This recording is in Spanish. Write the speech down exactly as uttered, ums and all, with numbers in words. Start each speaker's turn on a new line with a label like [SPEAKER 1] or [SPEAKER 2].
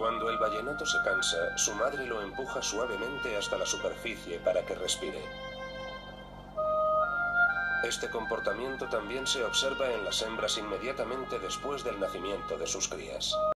[SPEAKER 1] Cuando el vallenato se cansa, su madre lo empuja suavemente hasta la superficie para que respire. Este comportamiento también se observa en las hembras inmediatamente después del nacimiento de sus crías.